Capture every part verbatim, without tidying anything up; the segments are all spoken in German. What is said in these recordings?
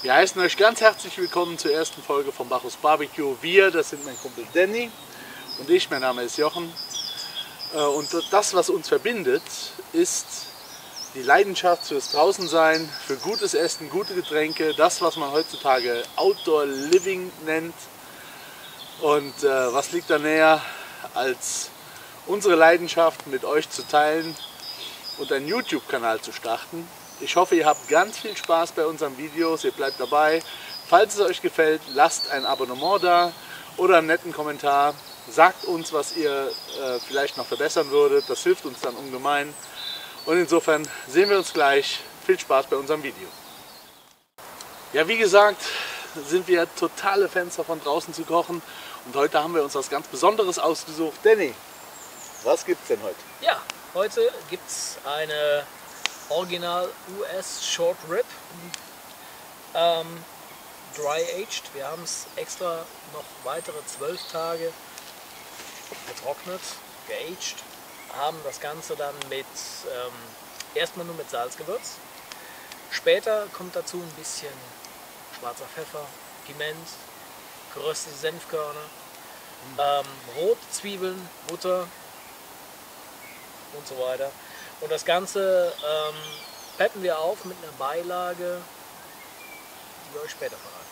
Wir heißen euch ganz herzlich willkommen zur ersten Folge von Bacchus Barbecue. Wir, das sind mein Kumpel Danny und ich, mein Name ist Jochen. Und das, was uns verbindet, ist die Leidenschaft fürs Draußensein, für gutes Essen, gute Getränke, das, was man heutzutage Outdoor Living nennt. Und äh, was liegt da näher, als unsere Leidenschaft mit euch zu teilen und einen YouTube-Kanal zu starten. Ich hoffe, ihr habt ganz viel Spaß bei unseren Videos, ihr bleibt dabei. Falls es euch gefällt, lasst ein Abonnement da oder einen netten Kommentar. Sagt uns, was ihr äh, vielleicht noch verbessern würdet, das hilft uns dann ungemein. Und insofern sehen wir uns gleich. Viel Spaß bei unserem Video. Ja, wie gesagt, sind wir totale Fans davon, draußen zu kochen. Und heute haben wir uns was ganz Besonderes ausgesucht. Danny, was gibt's denn heute? Ja, heute gibt es eine Original U S Short Rib, ähm, Dry Aged. Wir haben es extra noch weitere zwölf Tage getrocknet, geaged, haben das Ganze dann mit ähm, erstmal nur mit Salzgewürz. Später kommt dazu ein bisschen schwarzer Pfeffer, Piment, geröstete Senfkörner, mhm. ähm, Rot, Zwiebeln, Butter und so weiter. Und das Ganze ähm, peppen wir auf mit einer Beilage, die wir euch später verraten.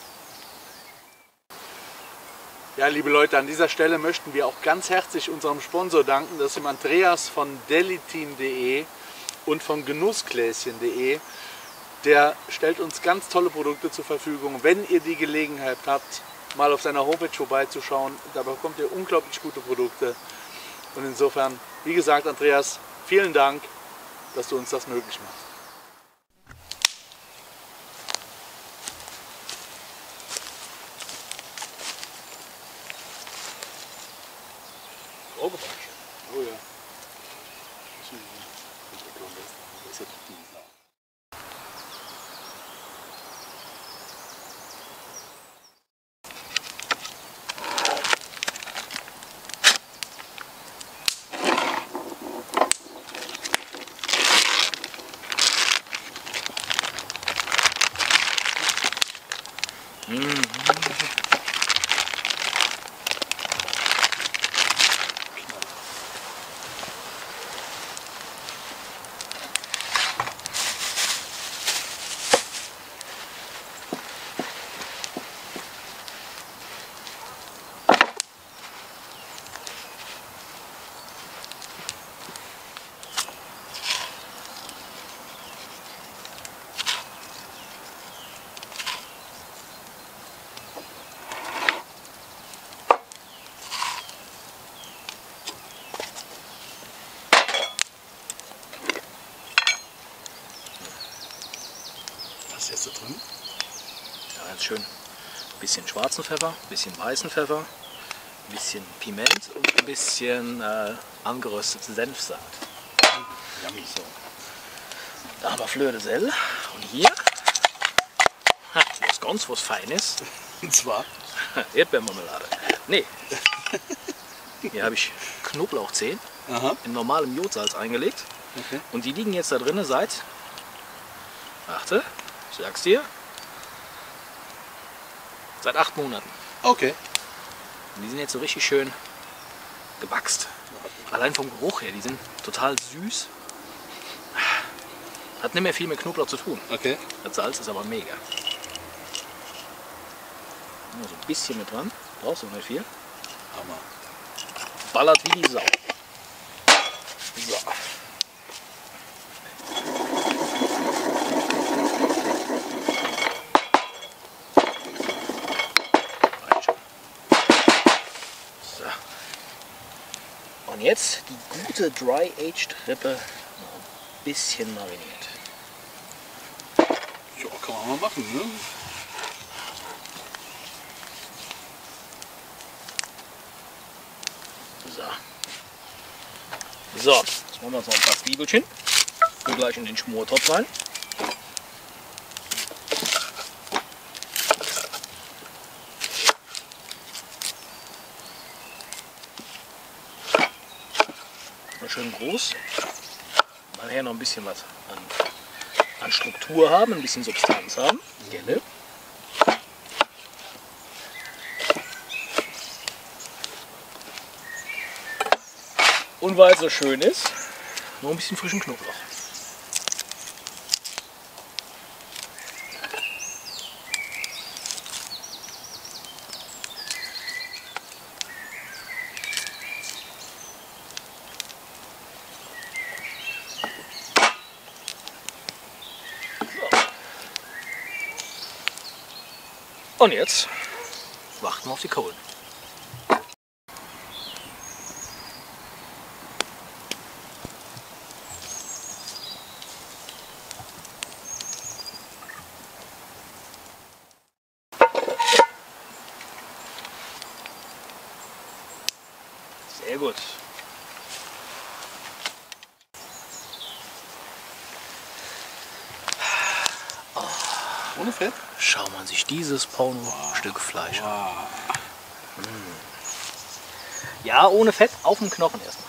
Ja, liebe Leute, an dieser Stelle möchten wir auch ganz herzlich unserem Sponsor danken, das ist dem Andreas von delitin punkt de und von genussgläschen punkt de. Der stellt uns ganz tolle Produkte zur Verfügung. Wenn ihr die Gelegenheit habt, mal auf seiner Homepage vorbeizuschauen, da bekommt ihr unglaublich gute Produkte. Und insofern, wie gesagt, Andreas, vielen Dank, dass du uns das möglich machst. Oh ja. Mhm. Was ist jetzt da drin? Ja, ganz schön. Ein bisschen schwarzen Pfeffer, ein bisschen weißen Pfeffer, ein bisschen Piment und ein bisschen äh, angeröstete Senfsaat. So. Da haben wir Fleur de Sel. Und hier ha, was ganz was Feines. Und zwar? Erdbeermarmelade. Nee. Hier habe ich Knoblauchzehen Aha. in normalem Jodsalz eingelegt. Okay. Und die liegen jetzt da drin seit, achte, ich sag's dir, seit acht Monaten. Okay. Und die sind jetzt so richtig schön gewachst. Allein vom Geruch her, die sind total süß. Hat nicht mehr viel mit Knoblauch zu tun. Okay. Das Salz ist aber mega. Nur so ein bisschen mit dran, brauchst du nicht viel. Hammer. Ballert wie die Sau. So. So. Und jetzt die gute Dry Aged Rippe noch ein bisschen mariniert. Ja, kann man mal machen, ne? So. So, jetzt machen wir uns noch ein paar Zwiebelchen. Und gleich in den Schmortopf rein. Mal schön groß. Nachher noch ein bisschen was an, an Struktur haben, ein bisschen Substanz haben. Gelle. Und weil es so schön ist, noch ein bisschen frischen Knoblauch. Und jetzt warten wir auf die Kohlen. Sehr gut. Ohne Fett? Schau man sich dieses Porno-Stück Fleisch an. Wow. Mm. Ja, ohne Fett, auf dem Knochen erstmal.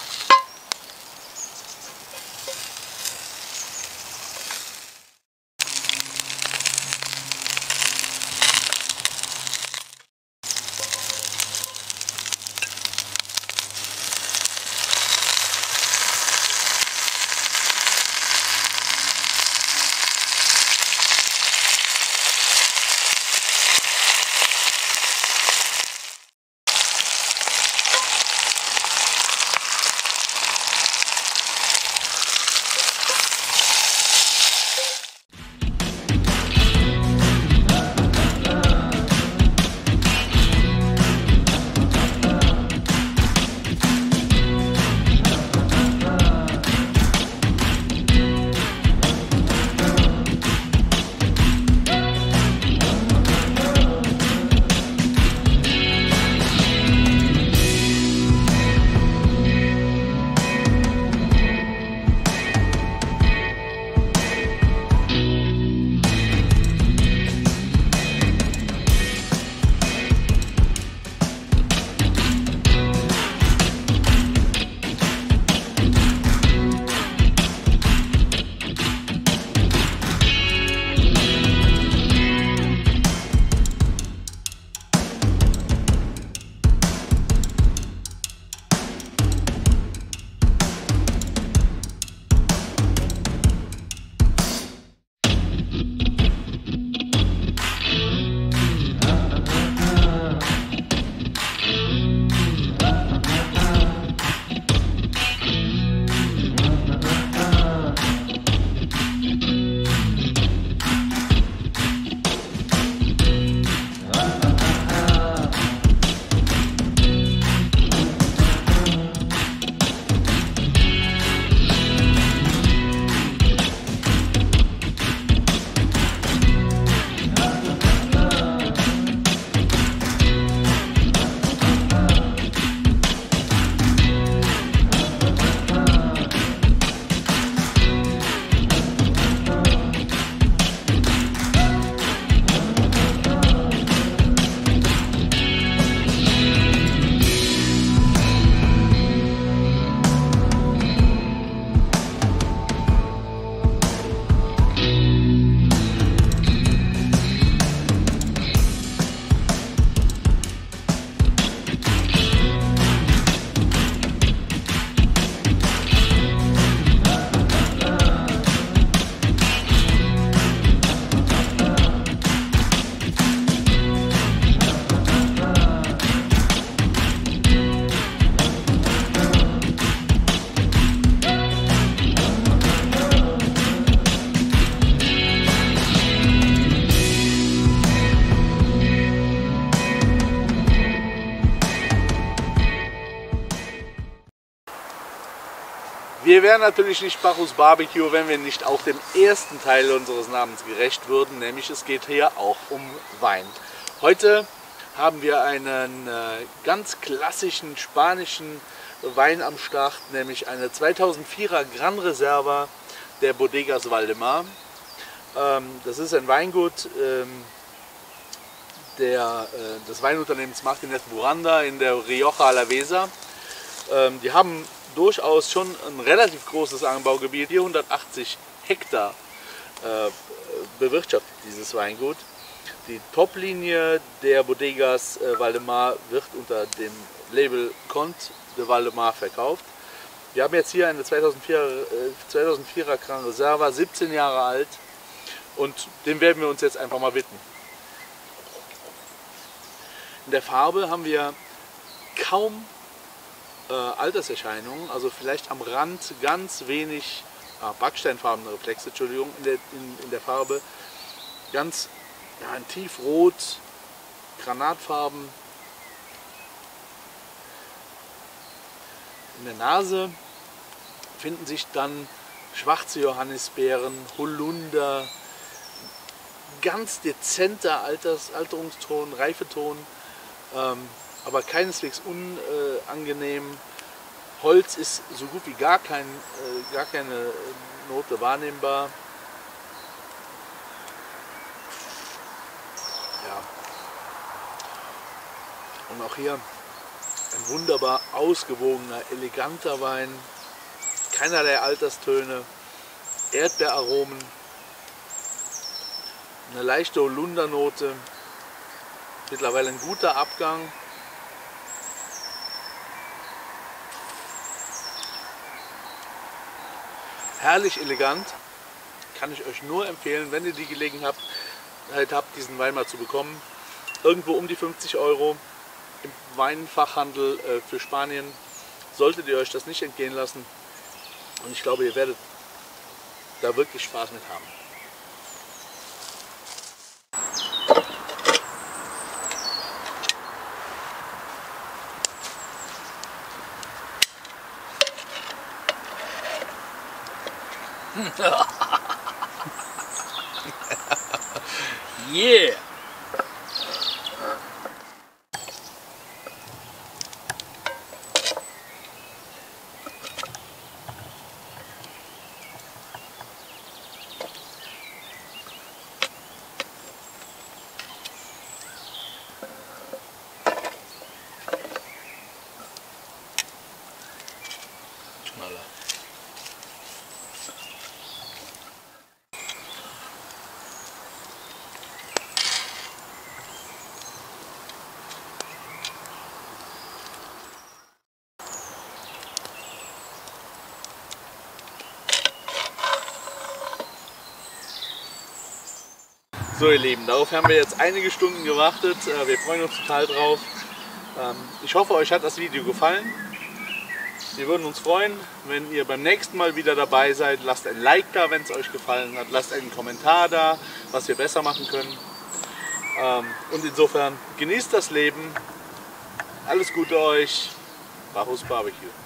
Wir wären natürlich nicht Bachus Barbecue, wenn wir nicht auch dem ersten Teil unseres Namens gerecht würden, nämlich es geht hier auch um Wein. Heute haben wir einen äh, ganz klassischen spanischen Wein am Start, nämlich eine zweitausendvierer Gran Reserva der Bodegas Waldemar. Ähm, das ist ein Weingut ähm, der, äh, des Weinunternehmens Martínez Buranda in der Rioja Alavesa. Ähm, die haben durchaus schon ein relativ großes Anbaugebiet, vierhundertachtzig Hektar äh, bewirtschaftet dieses Weingut. Die Top-Linie der Bodegas äh, Waldemar wird unter dem Label Conte de Waldemar verkauft. Wir haben jetzt hier eine zweitausendvierer Gran Reserva, siebzehn Jahre alt, und dem werden wir uns jetzt einfach mal widmen. In der Farbe haben wir kaum äh, Alterserscheinungen, also vielleicht am Rand ganz wenig ah, backsteinfarbene Reflexe, Entschuldigung, in der, in, in der Farbe ganz ja, ein Tiefrot, Granatfarben. In der Nase finden sich dann schwarze Johannisbeeren, Holunder, ganz dezenter Alters, Alterungston, Reifeton, ähm, aber keineswegs unangenehm. Holz ist so gut wie gar, kein, äh, gar keine Note wahrnehmbar. Ja. Und auch hier ein wunderbar ausgewogener, eleganter Wein, keinerlei Alterstöne, Erdbeeraromen, eine leichte Holundernote, mittlerweile ein guter Abgang. Herrlich elegant, kann ich euch nur empfehlen, wenn ihr die Gelegenheit habt, diesen Wein mal zu bekommen. Irgendwo um die fünfzig Euro im Weinfachhandel äh, für Spanien. Solltet ihr euch das nicht entgehen lassen. Und ich glaube, ihr werdet da wirklich Spaß mit haben. Yeah! Knaller. So ihr Lieben, darauf haben wir jetzt einige Stunden gewartet. Wir freuen uns total drauf. Ich hoffe, euch hat das Video gefallen. Wir würden uns freuen, wenn ihr beim nächsten Mal wieder dabei seid. Lasst ein Like da, wenn es euch gefallen hat. Lasst einen Kommentar da, was wir besser machen können. Und insofern genießt das Leben. Alles Gute euch. Bacchus Barbecue.